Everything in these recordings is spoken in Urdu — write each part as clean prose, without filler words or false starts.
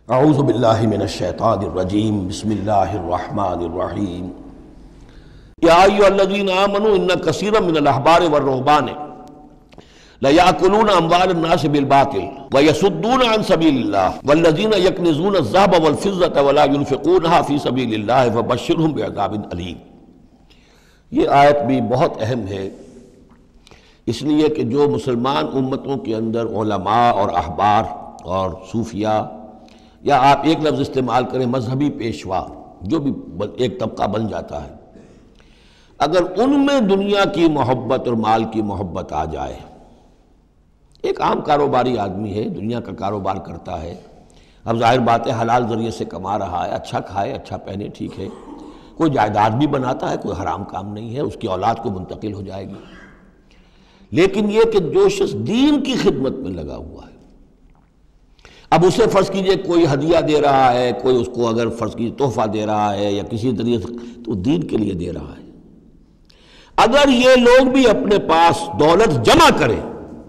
اعوذ باللہ من الشیطان الرجیم بسم اللہ الرحمن الرحیم یا ایھا الذین آمنوا ان کثیرا من الاحبار والرہبان لیأکلون اموال الناس بالباطل ویصدون عن سبیل اللہ والذین یکنزون الذھب والفضة ولا ينفقونها فی سبیل اللہ فبشرھم بعذاب علیم۔ یہ آیت بھی بہت اہم ہے، اس لیے کہ جو مسلمان امتوں کے اندر علماء اور احبار اور صوفیاء، یا آپ ایک لفظ استعمال کریں مذہبی پیشوا، جو بھی ایک طبقہ بن جاتا ہے، اگر ان میں دنیا کی محبت اور مال کی محبت آ جائے، ایک عام کاروباری آدمی ہے، دنیا کا کاروبار کرتا ہے، اب ظاہر بات ہے حلال ذریعے سے کما رہا ہے، اچھا کھائے اچھا پہنے، ٹھیک ہے، کوئی جائیداد بھی بناتا ہے، کوئی حرام کام نہیں ہے، اس کی اولاد کو منتقل ہو جائے گی، لیکن یہ کہ جو شخص دین کی خدمت میں لگا ہوا ہے، اب اسے فرض کیجئے کوئی ہدیہ دے رہا ہے، کوئی اس کو اگر فرض کیجئے تحفہ دے رہا ہے یا کسی طریقے سے، تو دین کے لیے دے رہا ہے۔ اگر یہ لوگ بھی اپنے پاس دولت جمع کریں،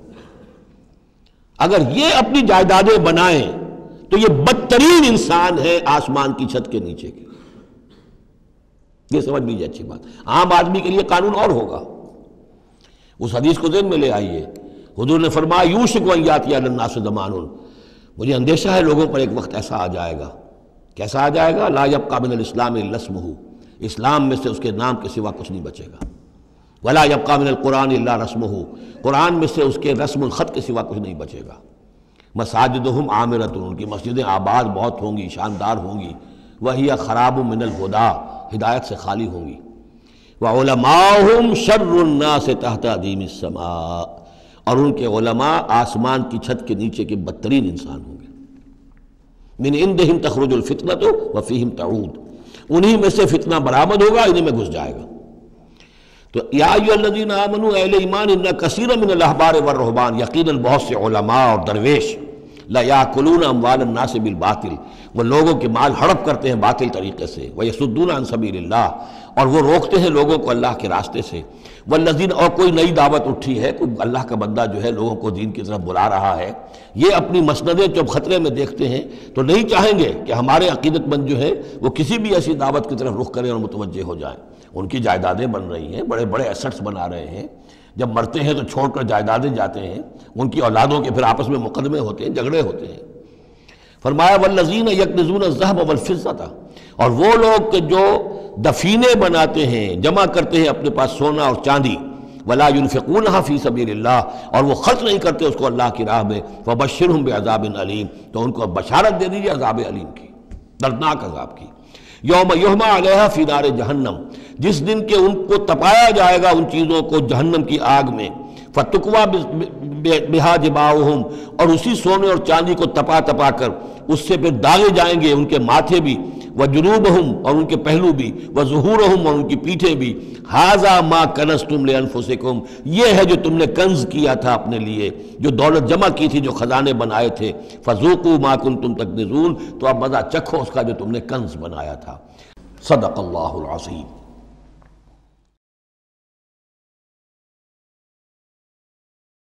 اگر یہ اپنی جائیدادیں بنائیں، تو یہ بدترین انسان ہے آسمان کی چھت کے نیچے کے۔ یہ سمجھ لیجیے اچھی بات، عام آدمی کے لیے قانون اور ہوگا۔ اس حدیث کو ذہن میں لے آئیے، حضور نے فرمایا یوشک ان یاتی علی الناس زمان، مجھے اندیشہ ہے لوگوں پر ایک وقت ایسا آ جائے گا۔ کیسا آ جائے گا؟ لا یبقى من الاسلام الا اسمہ، اسلام میں سے اس کے نام کے سوا کچھ نہیں بچے گا۔ ولا یبقى من القرآن الا رسمہ، قرآن میں سے اس کے رسم الخط کے سوا کچھ نہیں بچے گا۔ مساجدہم عامرۃ، ان کی مسجدیں آباد بہت ہوں گی، شاندار ہوں گی، وہی خراب من الہدیٰ، ہدایت سے خالی ہوں گی۔ وعلماؤہم شر الناس تحت ادیم السماء، اور ان کے علماء آسمان کی چھت کے نیچے کے بدترین انسان ہوں گے۔ من عندہم تخرج الفتنۃ وفیہم تعود، انہی میں سے فتنہ برآمد ہوگا، انہی میں گھس جائے گا۔ تو یا ایھا الذین آمنوا، اہل ایمان، ان کثیرا من الاحبار والرہبان، یقیناً بہت سے علماء اور درویش، لیأکلون اموال الناس بالباطل، وہ لوگوں کے مال ہڑپ کرتے ہیں باطل طریقے سے، ویصدون عن سبیل اللہ، اور وہ روکتے ہیں لوگوں کو اللہ کے راستے سے، والذین، اور کوئی نئی دعوت اٹھی ہے، کوئی اللہ کا بندہ جو ہے لوگوں کو دین کی طرف بلا رہا ہے، یہ اپنی مسندیں جب خطرے میں دیکھتے ہیں تو نہیں چاہیں گے کہ ہمارے عقیدت مند جو ہے وہ کسی بھی ایسی دعوت کی طرف رخ کریں اور متوجہ ہو جائیں۔ ان کی جائیدادیں بن رہی ہیں، بڑے بڑے ایسٹس بنا رہے ہیں، جب مرتے ہیں تو چھوڑ کر جائیدادیں جاتے ہیں، ان کی اولادوں کے پھر آپس میں مقدمے ہوتے ہیں، جھگڑے ہوتے ہیں۔ فرمایا والذین یکنزون الذھب والفضة، اور وہ لوگ کہ جو دفینے بناتے ہیں، جمع کرتے ہیں اپنے پاس سونا اور چاندی، ولا ينفقونها فی سبیل اللہ، اور وہ خرچ نہیں کرتے اس کو اللہ کی راہ میں، فبشرھم بعذاب علیم، تو ان کو بشارت دے دیجیے عذاب علیم کی، دردناک عذاب کی۔ یوم یحمى علیہا فی نار جہنم، جس دن کے ان کو تپایا جائے گا ان چیزوں کو جہنم کی آگ میں، فتکویٰ بہا جباہہم، اور اسی سونے اور چاندی کو تپا تپا کر اس سے پھر داغے جائیں گے ان کے ماتھے بھی، وجنوبہم، اور ان کے پہلو بھی، وظہورہم، اور ان کی پیٹھیں بھی، ھذا ما کنزتم لانفسکم، یہ ہے جو تم نے کنز کیا تھا اپنے لیے، جو دولت جمع کی تھی، جو خزانے بنائے تھے، فذوقوا ما کنتم تکنزون، تو اب مزہ چکھو اس کا جو تم نے کنز بنایا تھا۔ صدق اللہ العظیم۔